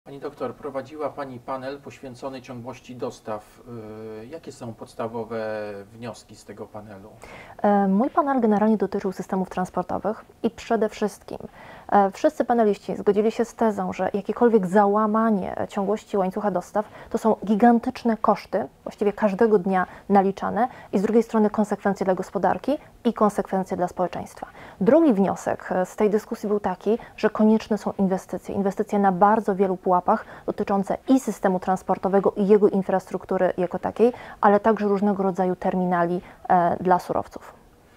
Pani doktor, prowadziła Pani panel poświęcony ciągłości dostaw. Jakie są podstawowe wnioski z tego panelu? Mój panel generalnie dotyczył systemów transportowych i przede wszystkim wszyscy paneliści zgodzili się z tezą, że jakiekolwiek załamanie ciągłości łańcucha dostaw to są gigantyczne koszty, właściwie każdego dnia naliczane i z drugiej strony konsekwencje dla gospodarki i konsekwencje dla społeczeństwa. Drugi wniosek z tej dyskusji był taki, że konieczne są inwestycje na bardzo wielu pułapach dotyczące i systemu transportowego i jego infrastruktury jako takiej, ale także różnego rodzaju terminali dla surowców.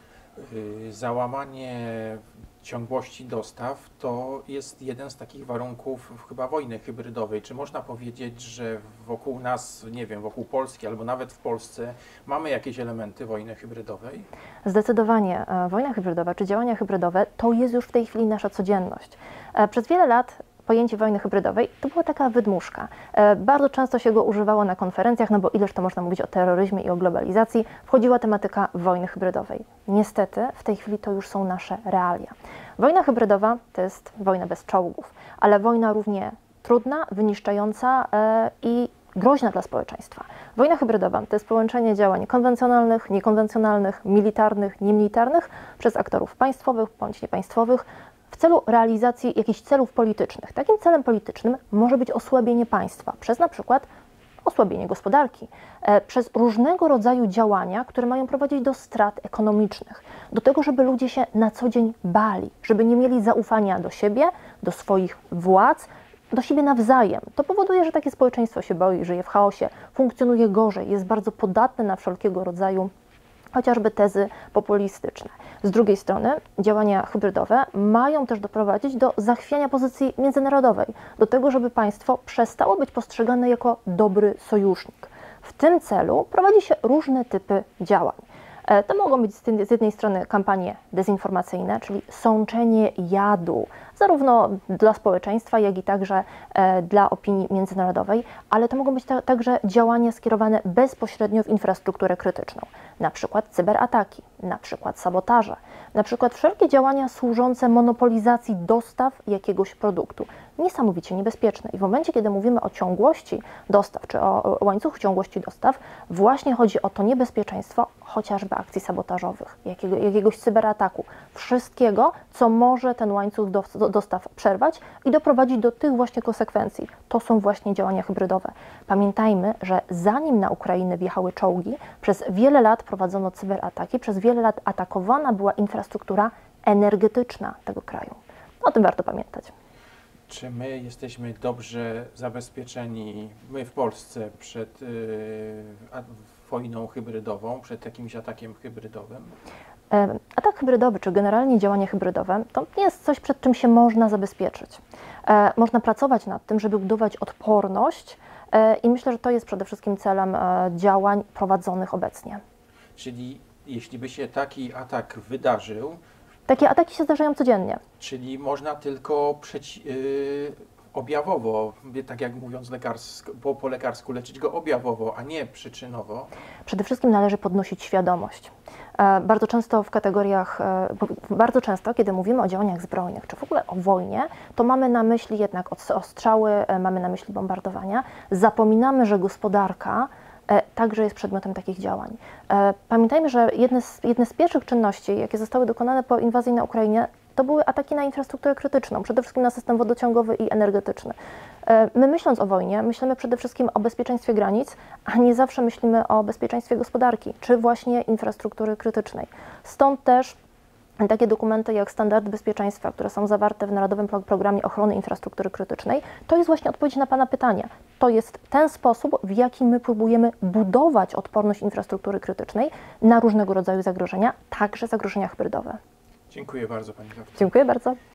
Załamanie ciągłości dostaw to jest jeden z takich warunków chyba wojny hybrydowej. Czy można powiedzieć, że wokół nas, nie wiem, wokół Polski albo nawet w Polsce mamy jakieś elementy wojny hybrydowej? Zdecydowanie wojna hybrydowa czy działania hybrydowe to jest już w tej chwili nasza codzienność. Przez wiele lat pojęcie wojny hybrydowej to była taka wydmuszka. Bardzo często się go używało na konferencjach, no bo ileż to można mówić o terroryzmie i o globalizacji, wchodziła tematyka wojny hybrydowej. Niestety w tej chwili to już są nasze realia. Wojna hybrydowa to jest wojna bez czołgów, ale wojna równie trudna, wyniszczająca i groźna dla społeczeństwa. Wojna hybrydowa to jest połączenie działań konwencjonalnych, niekonwencjonalnych, militarnych, niemilitarnych przez aktorów państwowych bądź niepaństwowych, w celu realizacji jakichś celów politycznych. Takim celem politycznym może być osłabienie państwa przez na przykład osłabienie gospodarki, przez różnego rodzaju działania, które mają prowadzić do strat ekonomicznych, do tego, żeby ludzie się na co dzień bali, żeby nie mieli zaufania do siebie, do swoich władz, do siebie nawzajem. To powoduje, że takie społeczeństwo się boi, żyje w chaosie, funkcjonuje gorzej, jest bardzo podatne na wszelkiego rodzaju chociażby tezy populistyczne. Z drugiej strony działania hybrydowe mają też doprowadzić do zachwiania pozycji międzynarodowej, do tego, żeby państwo przestało być postrzegane jako dobry sojusznik. W tym celu prowadzi się różne typy działań. To mogą być z jednej strony kampanie dezinformacyjne, czyli sączenie jadu zarówno dla społeczeństwa, jak i także dla opinii międzynarodowej, ale to mogą być także działania skierowane bezpośrednio w infrastrukturę krytyczną, na przykład cyberataki, na przykład sabotaże, na przykład wszelkie działania służące monopolizacji dostaw jakiegoś produktu. Niesamowicie niebezpieczne. I w momencie, kiedy mówimy o ciągłości dostaw, czy o łańcuchu ciągłości dostaw, właśnie chodzi o to niebezpieczeństwo chociażby akcji sabotażowych, jakiegoś cyberataku, wszystkiego, co może ten łańcuch dostaw przerwać i doprowadzić do tych właśnie konsekwencji. To są właśnie działania hybrydowe. Pamiętajmy, że zanim na Ukrainę wjechały czołgi, przez wiele lat prowadzono cyberataki, przez wiele lat atakowana była infrastruktura energetyczna tego kraju. O tym warto pamiętać. Czy my jesteśmy dobrze zabezpieczeni, my w Polsce, przed wojną hybrydową, przed jakimś atakiem hybrydowym? Atak hybrydowy, czy generalnie działanie hybrydowe, to nie jest coś, przed czym się można zabezpieczyć. Można pracować nad tym, żeby budować odporność i myślę, że to jest przede wszystkim celem działań prowadzonych obecnie. Czyli jeśli by się taki atak wydarzył, takie ataki się zdarzają codziennie. Czyli można tylko objawowo, tak jak mówiąc po lekarsku, leczyć go objawowo, a nie przyczynowo. Przede wszystkim należy podnosić świadomość. Bardzo często, kiedy mówimy o działaniach zbrojnych, czy w ogóle o wojnie, to mamy na myśli jednak ostrzały, mamy na myśli bombardowania. Zapominamy, że gospodarka także jest przedmiotem takich działań. Pamiętajmy, że jedne z pierwszych czynności, jakie zostały dokonane po inwazji na Ukrainie, to były ataki na infrastrukturę krytyczną, przede wszystkim na system wodociągowy i energetyczny. My myśląc o wojnie, myślimy przede wszystkim o bezpieczeństwie granic, a nie zawsze myślimy o bezpieczeństwie gospodarki, czy właśnie infrastruktury krytycznej. Stąd też takie dokumenty jak standardy bezpieczeństwa, które są zawarte w Narodowym Programie Ochrony Infrastruktury Krytycznej, to jest właśnie odpowiedź na Pana pytanie. To jest ten sposób, w jaki my próbujemy budować odporność infrastruktury krytycznej na różnego rodzaju zagrożenia, także zagrożenia hybrydowe. Dziękuję bardzo Pani doktor. Dziękuję bardzo.